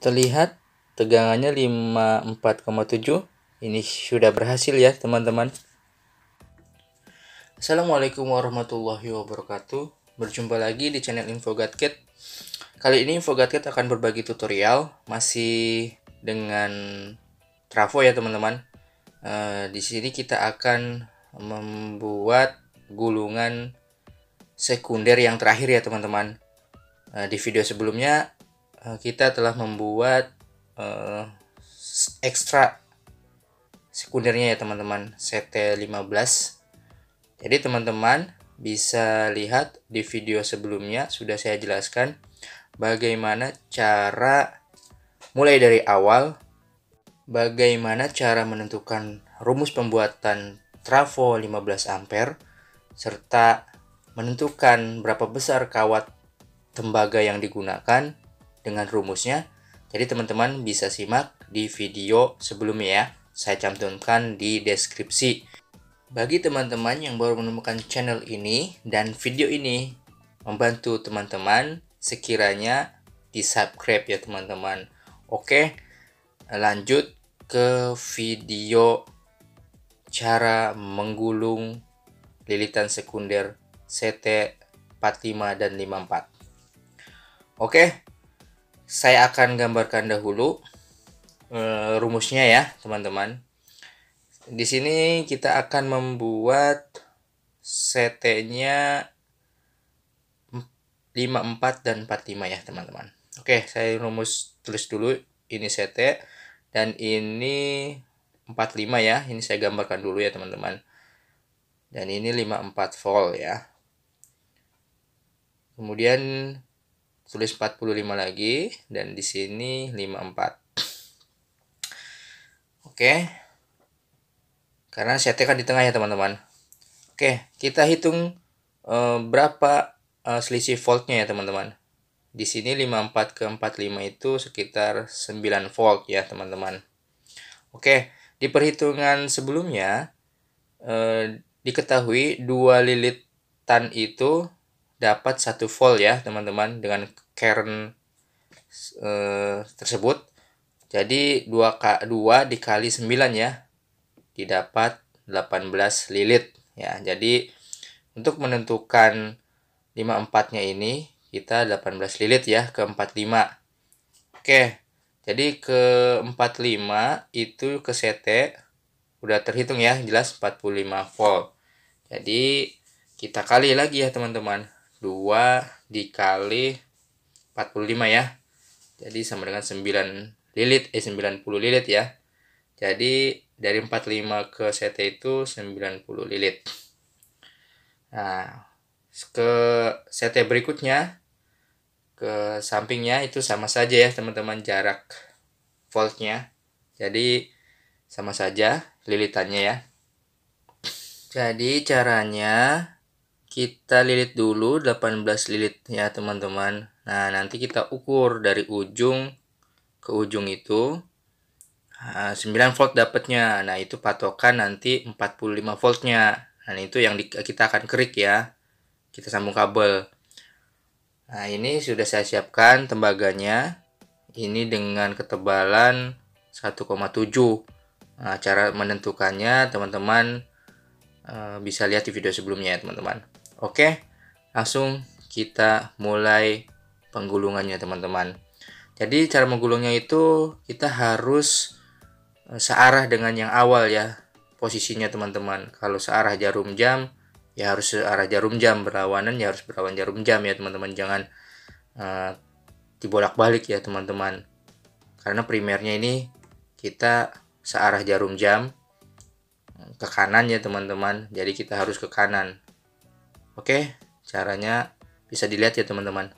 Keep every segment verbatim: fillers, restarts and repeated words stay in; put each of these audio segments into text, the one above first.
Terlihat tegangannya lima puluh empat koma tujuh. Ini sudah berhasil ya teman-teman. Assalamualaikum warahmatullahi wabarakatuh. Berjumpa lagi di channel InfoGadget. Kali ini InfoGadget akan berbagi tutorial masih dengan trafo ya teman-teman. E, di sini kita akan membuat gulungan sekunder yang terakhir ya teman-teman. E, di video sebelumnya kita telah membuat uh, ekstra sekundernya ya teman-teman, C T lima belas. Jadi teman-teman bisa lihat di video sebelumnya sudah saya jelaskan bagaimana cara mulai dari awal, bagaimana cara menentukan rumus pembuatan trafo lima belas ampere, serta menentukan berapa besar kawat tembaga yang digunakan dengan rumusnya. Jadi teman-teman bisa simak di video sebelumnya ya. Saya cantumkan di deskripsi. Bagi teman-teman yang baru menemukan channel ini dan video ini membantu teman-teman, sekiranya di-subscribe ya teman-teman. Oke, lanjut ke video cara menggulung lilitan sekunder C T empat puluh lima dan lima puluh empat. Oke, saya akan gambarkan dahulu e, rumusnya ya teman-teman. Di sini kita akan membuat C T-nya lima puluh empat dan empat puluh lima ya teman-teman. Oke, saya rumus tulis dulu. Ini C T dan ini empat puluh lima ya. Ini saya gambarkan dulu ya teman-teman. Dan ini lima puluh empat volt ya. Kemudian tulis empat puluh lima lagi dan di sini lima puluh empat. Oke. Karena C T kan di tengah ya, teman-teman. Oke, kita hitung e, berapa e, selisih voltnya ya, teman-teman. Di sini lima puluh empat ke empat puluh lima itu sekitar sembilan volt ya, teman-teman. Oke, di perhitungan sebelumnya e, diketahui dua lilitan itu dapat satu volt ya teman-teman dengan current e, tersebut. Jadi dua dikali sembilan ya, didapat delapan belas lilit ya. Jadi untuk menentukan lima puluh empat nya ini kita delapan belas lilit ya ke empat puluh lima. Oke, jadi ke empat puluh lima itu ke C T udah terhitung ya, jelas empat puluh lima volt. Jadi kita kali lagi ya teman-teman, dua dikali empat puluh lima ya. Jadi sama dengan sembilan lilit, eh sembilan puluh lilit ya. Jadi dari empat puluh lima ke C T itu sembilan puluh lilit. Nah, ke C T berikutnya, ke sampingnya itu sama saja ya teman-teman, jarak voltnya. Jadi sama saja lilitannya ya. Jadi caranya kita lilit dulu delapan belas lilit ya teman-teman. Nah, nanti kita ukur dari ujung ke ujung itu nah, sembilan volt dapatnya. Nah, itu patokan nanti empat puluh lima voltnya. Nah, itu yang di, kita akan kerik ya. Kita sambung kabel. Nah, ini sudah saya siapkan tembaganya. Ini dengan ketebalan satu koma tujuh. Nah, cara menentukannya teman-teman uh, bisa lihat di video sebelumnya ya teman-teman. Oke, langsung kita mulai penggulungannya teman-teman. Jadi cara menggulungnya itu kita harus searah dengan yang awal ya posisinya teman-teman. Kalau searah jarum jam ya harus searah jarum jam, berlawanan ya harus berlawan jarum jam ya teman-teman. Jangan uh, dibolak-balik ya teman-teman. Karena primernya ini kita searah jarum jam ke kanan ya teman-teman. Jadi kita harus ke kanan. Oke, caranya bisa dilihat ya teman-teman.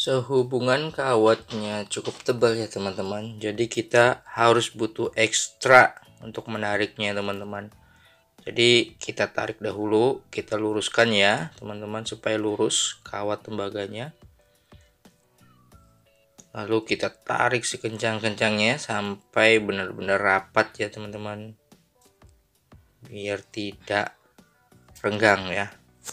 Sehubungan kawatnya cukup tebal ya teman-teman, jadi kita harus butuh ekstra untuk menariknya teman-teman. Jadi kita tarik dahulu, kita luruskan ya teman-teman supaya lurus kawat tembaganya. Lalu kita tarik sekencang-kencangnya sampai benar-benar rapat ya teman-teman, biar tidak renggang ya.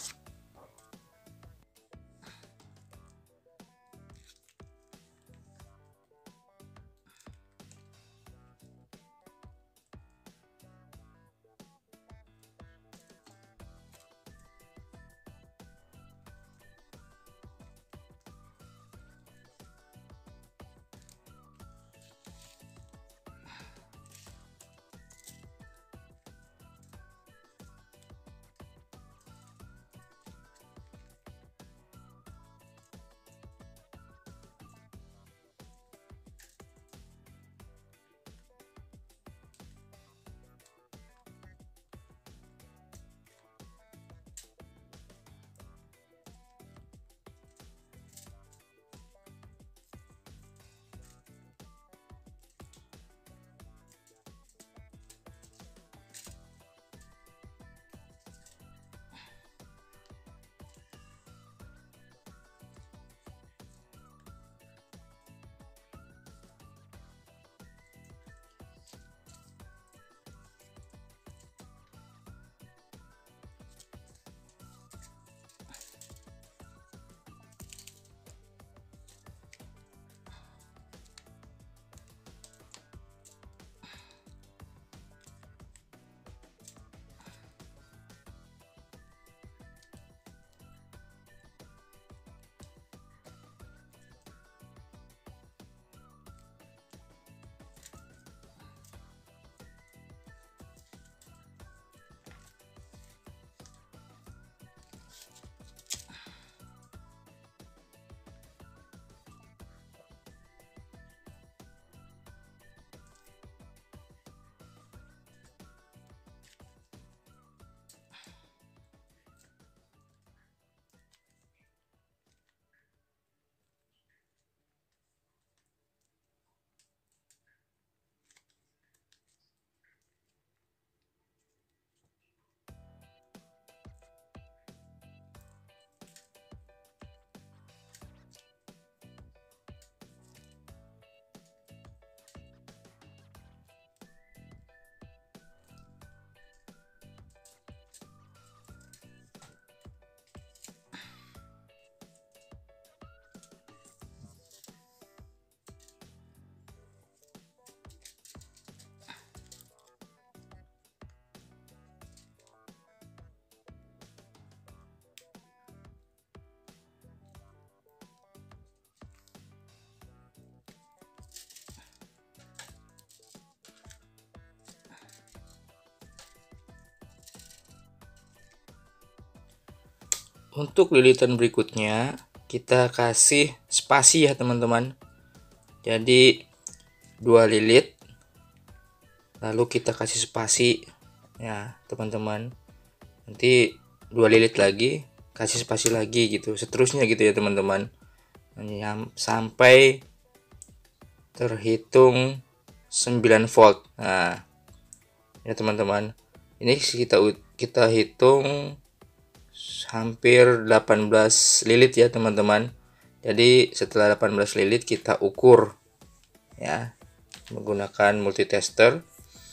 Untuk lilitan berikutnya kita kasih spasi ya teman-teman. Jadi dua lilit, lalu kita kasih spasi ya teman-teman. Nanti dua lilit lagi, kasih spasi lagi gitu, seterusnya gitu ya teman-teman, sampai terhitung sembilan volt. Nah ya teman-teman, ini kita kita hitung hampir delapan belas lilit ya teman-teman. Jadi setelah delapan belas lilit kita ukur ya menggunakan multitester.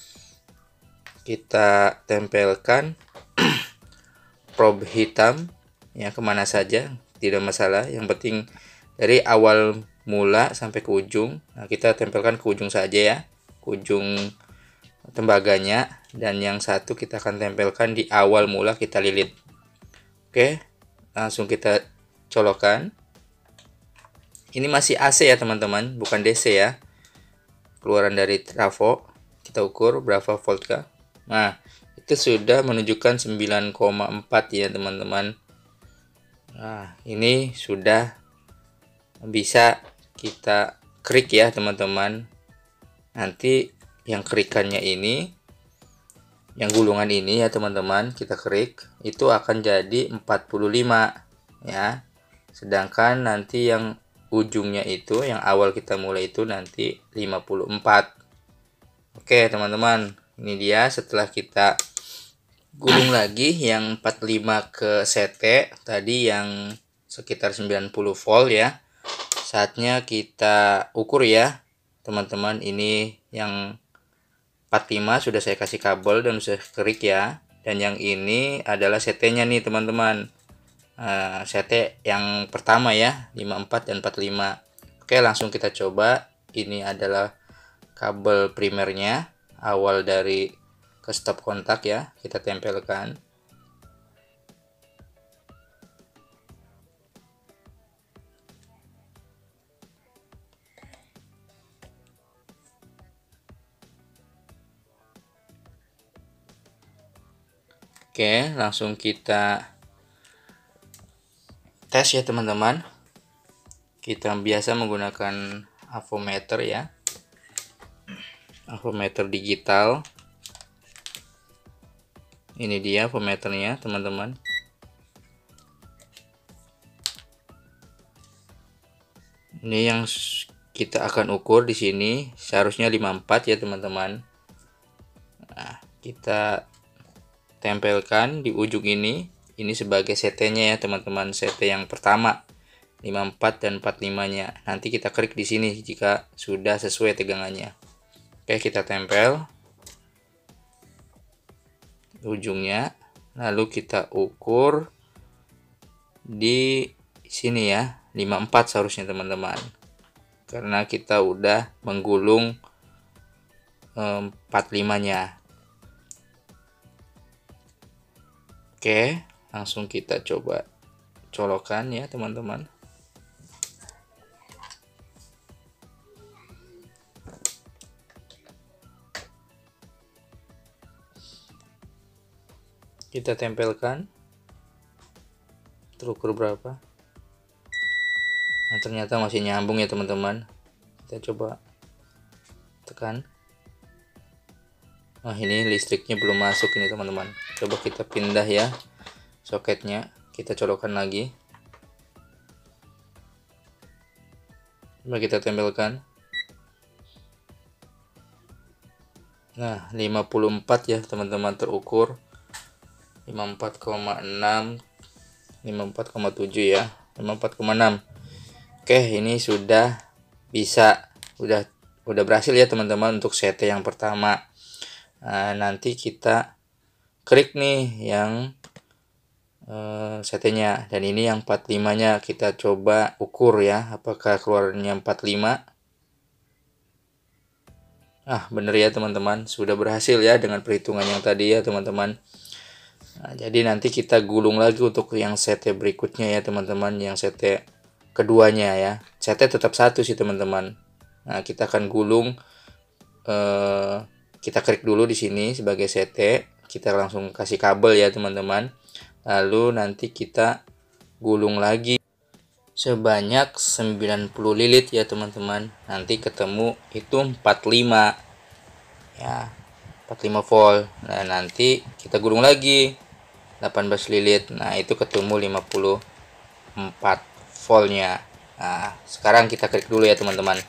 Kita tempelkan probe hitam ya kemana saja, tidak masalah, yang penting dari awal mula sampai ke ujung. Nah, kita tempelkan ke ujung saja ya, ke ujung tembaganya, dan yang satu kita akan tempelkan di awal mula kita lilit. Oke, langsung kita colokkan. Ini masih A C ya teman-teman, bukan D C ya, keluaran dari trafo. Kita ukur berapa volt kah. Nah, itu sudah menunjukkan sembilan koma empat ya teman-teman. Nah, ini sudah bisa kita krik ya teman-teman. Nanti yang kerikannya ini, yang gulungan ini ya teman-teman, kita krik itu akan jadi empat puluh lima ya. Sedangkan nanti yang ujungnya itu yang awal kita mulai itu nanti lima puluh empat. Oke teman-teman, ini dia setelah kita gulung lagi yang empat puluh lima ke C T tadi yang sekitar sembilan puluh volt ya. Saatnya kita ukur ya teman-teman. Ini yang empat puluh lima sudah saya kasih kabel dan sudah kerik ya. Dan yang ini adalah C T nya nih teman-teman. uh, C T yang pertama ya, lima puluh empat dan empat puluh lima. Oke, langsung kita coba. Ini adalah kabel primernya, awal dari ke stop kontak ya, kita tempelkan. Oke, langsung kita tes ya teman-teman. Kita biasa menggunakan avometer ya, avometer digital. Ini dia avometernya teman-teman. Ini yang kita akan ukur di sini, seharusnya lima puluh empat ya teman-teman. Nah, kita tempelkan di ujung ini. Ini sebagai C T-nya ya teman-teman, C T yang pertama lima puluh empat dan empat puluh lima-nya. Nanti kita klik di sini jika sudah sesuai tegangannya. Oke, kita tempel ujungnya, lalu kita ukur di sini ya, lima puluh empat seharusnya teman-teman. Karena kita udah menggulung empat puluh lima-nya. Oke, langsung kita coba colokan ya teman-teman. Kita tempelkan, terukur berapa. Nah, ternyata masih nyambung ya teman-teman. Kita coba tekan. Nah, ini listriknya belum masuk ini teman-teman. Coba kita pindah ya soketnya, kita colokkan lagi. Coba kita tempelkan. Nah, lima puluh empat ya teman-teman terukur. lima puluh empat koma enam, lima puluh empat koma tujuh ya, lima puluh empat koma enam. Oke, ini sudah bisa, udah udah berhasil ya teman-teman untuk C T yang pertama. Nah, nanti kita klik nih yang uh, C T-nya, dan ini yang empat puluh lima-nya kita coba ukur ya, apakah keluarnya empat puluh lima. Ah, bener ya teman-teman, sudah berhasil ya dengan perhitungan yang tadi ya teman-teman. Nah, jadi nanti kita gulung lagi untuk yang C T berikutnya ya teman-teman, yang C T keduanya ya. C T tetap satu sih teman-teman. Nah, kita akan gulung, eh, kita klik dulu di sini sebagai C T. Kita langsung kasih kabel ya teman-teman. Lalu nanti kita gulung lagi sebanyak sembilan puluh lilit ya teman-teman. Nanti ketemu itu empat puluh lima ya, empat puluh lima volt. Nah, nanti kita gulung lagi delapan belas lilit. Nah, itu ketemu lima puluh empat voltnya. Nah, sekarang kita klik dulu ya teman-teman.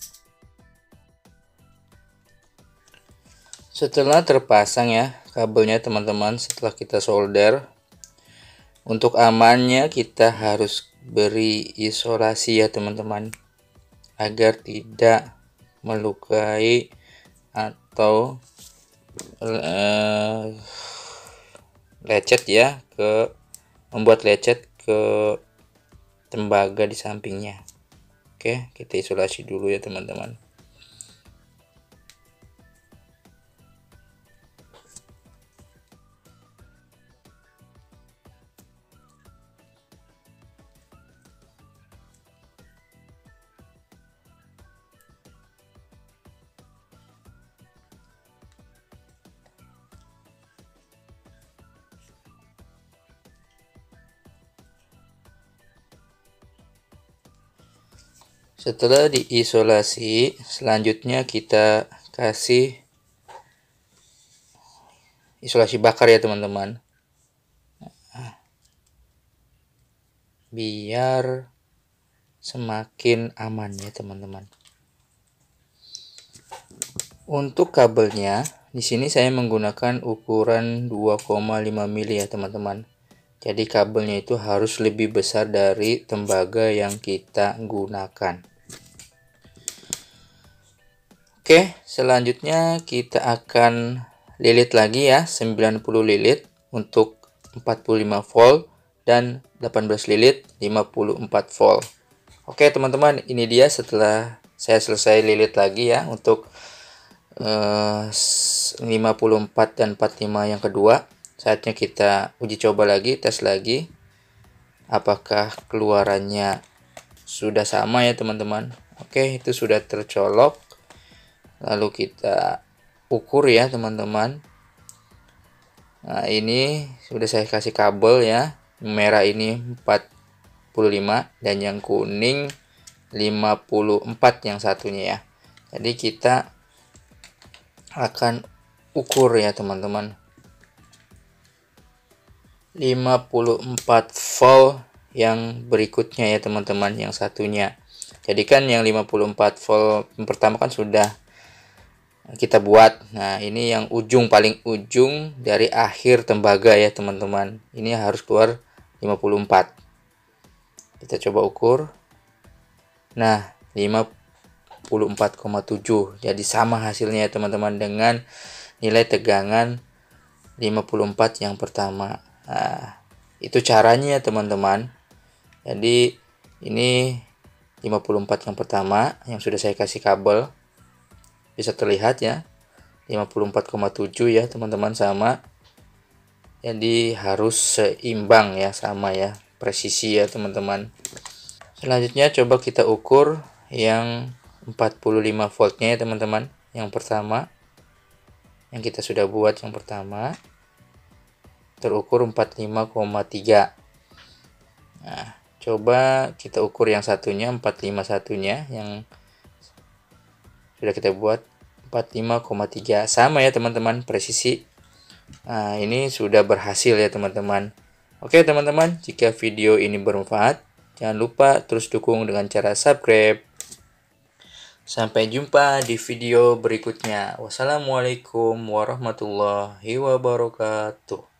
Setelah terpasang ya kabelnya teman-teman, setelah kita solder, untuk amannya kita harus beri isolasi ya teman-teman, agar tidak melukai atau uh, lecet ya, ke membuat lecet ke tembaga di sampingnya. Oke, kita isolasi dulu ya teman-teman. Setelah diisolasi, selanjutnya kita kasih isolasi bakar ya teman-teman, biar semakin aman ya teman-teman. Untuk kabelnya, di sini saya menggunakan ukuran dua koma lima mili ya teman-teman. Jadi kabelnya itu harus lebih besar dari tembaga yang kita gunakan. Oke, selanjutnya kita akan lilit lagi ya, sembilan puluh lilit untuk empat puluh lima volt dan delapan belas lilit lima puluh empat volt. Oke teman-teman, ini dia setelah saya selesai lilit lagi ya untuk eh, lima puluh empat dan empat puluh lima yang kedua. Saatnya kita uji coba lagi, tes lagi apakah keluarannya sudah sama ya teman-teman. Oke, itu sudah tercolok. Lalu kita ukur ya teman-teman. Nah, ini sudah saya kasih kabel ya. Merah ini empat puluh lima dan yang kuning lima puluh empat yang satunya ya. Jadi kita akan ukur ya teman-teman. lima puluh empat volt yang berikutnya ya teman-teman, yang satunya. Jadi kan yang lima puluh empat volt yang pertama kan sudah kita buat. Nah, ini yang ujung, paling ujung dari akhir tembaga ya teman-teman. Ini harus keluar lima puluh empat. Kita coba ukur. Nah, lima puluh empat koma tujuh. Jadi sama hasilnya ya teman-teman dengan nilai tegangan lima puluh empat yang pertama. Nah, itu caranya ya teman-teman. Jadi ini lima puluh empat yang pertama yang sudah saya kasih kabel. Bisa terlihat ya, lima puluh empat koma tujuh ya teman-teman, sama. Jadi harus seimbang ya, sama ya, presisi ya teman-teman. Selanjutnya coba kita ukur yang empat puluh lima voltnya ya teman-teman, yang pertama, yang kita sudah buat yang pertama, terukur empat puluh lima koma tiga. Nah, coba kita ukur yang satunya, empat puluh lima satunya yang sudah kita buat, empat puluh lima koma tiga, sama ya teman-teman, presisi. Nah, ini sudah berhasil ya teman-teman. Oke teman-teman, jika video ini bermanfaat, jangan lupa terus dukung dengan cara subscribe. Sampai jumpa di video berikutnya. Wassalamualaikum warahmatullahi wabarakatuh.